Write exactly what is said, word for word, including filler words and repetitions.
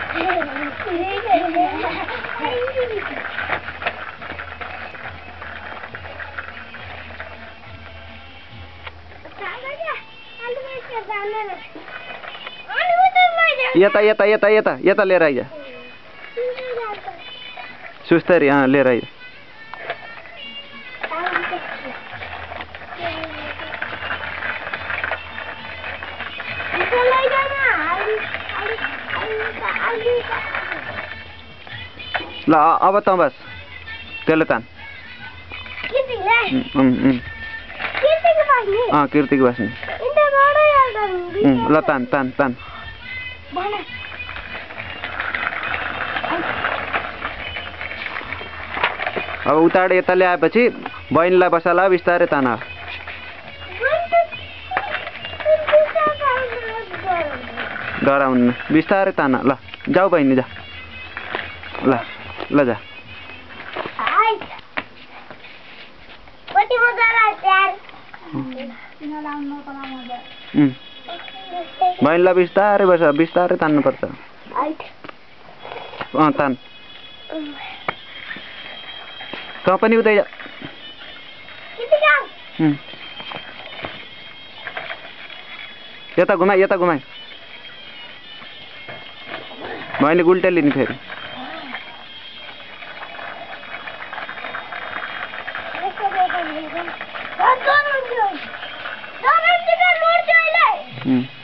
यता यता यता यता यता लिएर आइज सुस्तरी अँ लिएर आइज ल अब त बस त्यसले तान अँ कीर्तिको बस्ने ल तान तान तान अब उताबाट यता ल्याएपछि बहिनीलाई बसाला बिस्तारै तान डराउनु बिस्तारै तान ल जाऊ बहिनी जा ल ल जा बहिनीलाई बिस्तारै बस बिस्तारै तान्नुपर्छ अँ तान तँ पनि उतै जा यता घुमाइ यता घुमाइ बहिनी उल्टे लिने फेरि Hmm.